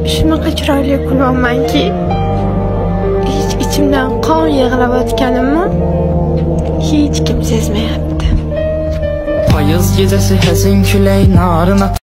Shunaqa chiroyli kulyapmanki, hech ichimdan qon yig'layotganimni hech kim sezmayapti. Payız gecesi hazin külək narına